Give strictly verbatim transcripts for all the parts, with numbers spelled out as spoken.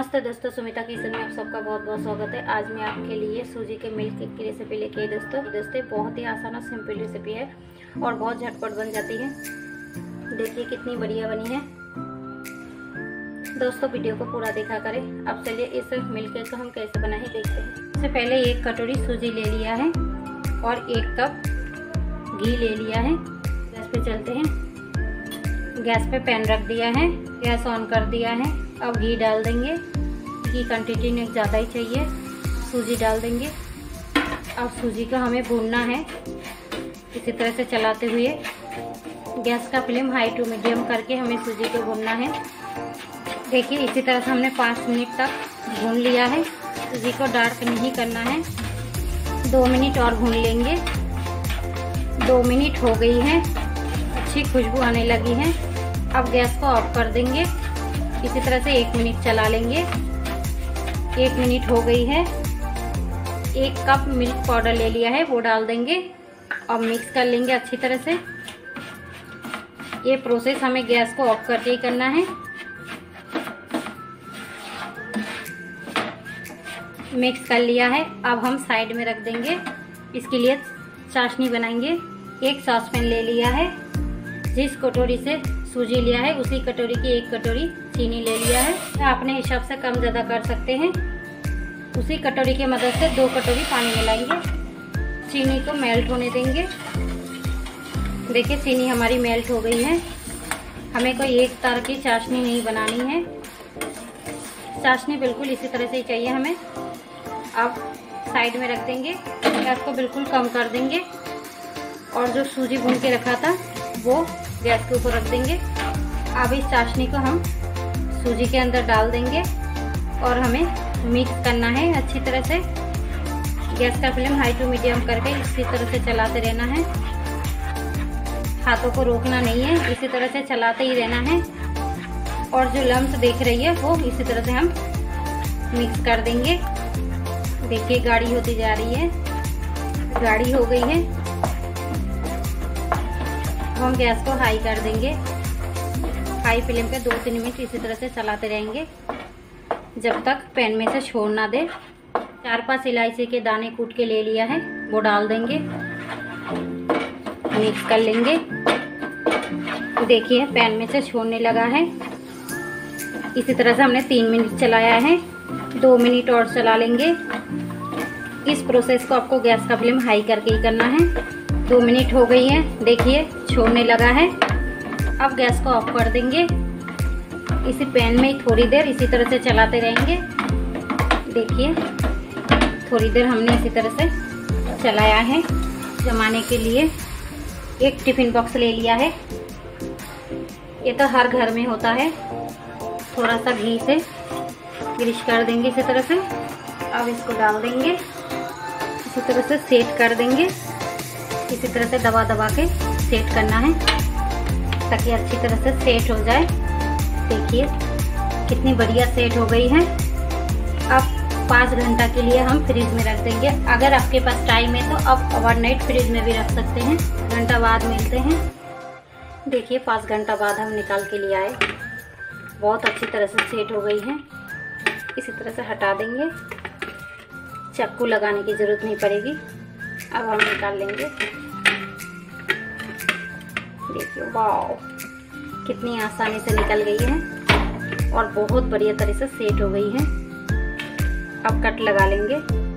नमस्ते दोस्तों, सुमिता किचन में आप सबका बहुत बहुत स्वागत है। आज मैं आपके लिए सूजी के मिल्क केक की रेसिपी लेके आई दोस्तों। दोस्तों बहुत ही आसान और सिंपल रेसिपी है और बहुत झटपट बन जाती है। देखिए कितनी बढ़िया बनी है दोस्तों। वीडियो को पूरा देखा करें। अब चलिए इस मिल्क केक को हम कैसे बनाएं देखते हैं। सबसे पहले एक कटोरी सूजी ले लिया है और एक कप घी ले लिया है। गैस पे चलते हैं। गैस पे पैन रख दिया है, गैस ऑन कर दिया है। अब घी डाल देंगे। घी क्वांटिटी में ज़्यादा ही चाहिए। सूजी डाल देंगे। अब सूजी को हमें भूनना है इसी तरह से चलाते हुए। गैस का फ्लेम हाई टू मीडियम करके हमें सूजी को भूनना है। देखिए इसी तरह से हमने पाँच मिनट तक भून लिया है। सूजी को डार्क नहीं करना है। दो मिनट और भून लेंगे। दो मिनट हो गई है, अच्छी खुशबू आने लगी है। अब गैस को ऑफ कर देंगे। इसी तरह से एक मिनट चला लेंगे। एक मिनट हो गई है। एक कप मिल्क पाउडर ले लिया है, वो डाल देंगे और मिक्स कर लेंगे अच्छी तरह से। ये प्रोसेस हमें गैस को ऑफ करके ही करना है। मिक्स कर लिया है। अब हम साइड में रख देंगे। इसके लिए चाशनी बनाएंगे। एक सॉस पैन ले लिया है। जिस कटोरी से सूजी लिया है उसी कटोरी की एक कटोरी चीनी ले लिया है। अपने हिसाब से कम ज़्यादा कर सकते हैं। उसी कटोरी की मदद से दो कटोरी पानी मिलाएंगे। चीनी को मेल्ट होने देंगे। देखिए चीनी हमारी मेल्ट हो गई है। हमें कोई एक तार की चाशनी नहीं बनानी है। चाशनी बिल्कुल इसी तरह से ही चाहिए हमें। अब साइड में रख देंगे। गैस को बिल्कुल कम कर देंगे और जो सूजी भून के रखा था वो गैस के ऊपर रख देंगे। अब इस चाशनी को हम सूजी के अंदर डाल देंगे और हमें मिक्स करना है अच्छी तरह से। गैस का फ्लेम हाई टू मीडियम करके इसी तरह से चलाते रहना है। हाथों को रोकना नहीं है, इसी तरह से चलाते ही रहना है। और जो लम्स देख रही है वो इसी तरह से हम मिक्स कर देंगे। देखिए गाढ़ी होती जा रही है, गाढ़ी हो गई है। हम गैस को हाई कर देंगे। हाई फ्लेम पे दो तीन मिनट इसी तरह से चलाते रहेंगे जब तक पैन में से छोड़ ना दे। चार पांच इलायची के दाने कूट के ले लिया है, वो डाल देंगे। मिक्स कर लेंगे। देखिए पैन में से छोड़ने लगा है। इसी तरह से हमने तीन मिनट चलाया है। दो मिनट और चला लेंगे। इस प्रोसेस को आपको गैस का फ्लेम हाई करके ही करना है। दो मिनट हो गई है। देखिए छोड़ने लगा है। अब गैस को ऑफ कर देंगे। इसी पैन में थोड़ी देर इसी तरह से चलाते रहेंगे। देखिए थोड़ी देर हमने इसी तरह से चलाया है। जमाने के लिए एक टिफिन बॉक्स ले लिया है। ये तो हर घर में होता है। थोड़ा सा घी से ग्रीस कर देंगे इसी तरह से। अब इसको डाल देंगे। इसी तरह से सेट कर देंगे। इसी तरह से दबा दबा के सेट करना है ताकि अच्छी तरह से सेट हो जाए। देखिए कितनी बढ़िया सेट हो गई है। अब पाँच घंटा के लिए हम फ्रिज में रख देंगे। अगर आपके पास टाइम है तो आप ओवरनाइट फ्रिज में भी रख सकते हैं। घंटा बाद मिलते हैं। देखिए पाँच घंटा बाद हम निकाल के लिए आए। बहुत अच्छी तरह से सेट हो गई है। इसी तरह से हटा देंगे। चाकू लगाने की जरूरत नहीं पड़ेगी। अब हम निकाल लेंगे। देखिए वाह कितनी आसानी से निकल गई है और बहुत बढ़िया तरह से सेट हो गई है। अब कट लगा लेंगे।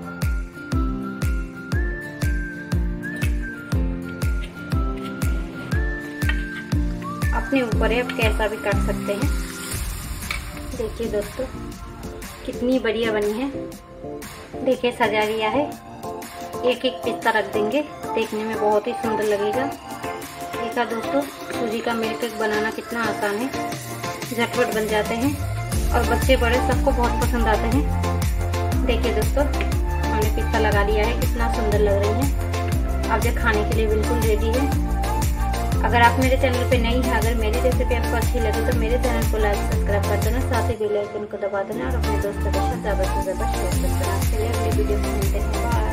अपने ऊपर है, आप कैसा भी काट सकते हैं। देखिए दोस्तों कितनी बढ़िया बनी है। देखिए सजा लिया है। एक एक पिस्ता रख देंगे, देखने में बहुत ही सुंदर लगेगा। देखा दोस्तों सूजी का मिल्क केक बनाना कितना आसान है। झटपट बन जाते हैं और बच्चे बड़े सबको बहुत पसंद आते हैं। देखिए दोस्तों हमने पिस्ता लगा लिया है, कितना सुंदर लग रही है। अब ये खाने के लिए बिल्कुल रेडी है। अगर आप मेरे चैनल पे नहीं हैं, अगर मेरी रेसिपी आपको अच्छी लगे तो मेरे चैनल को लाइक सब्सक्राइब कर देना, साथ ही बेल आइकन को दबा देना और अपने दोस्तों के साथ ज़्यादा से ज़्यादा शेयर कर देना। चलिए अगली वीडियो में मिलते हैं। बाय।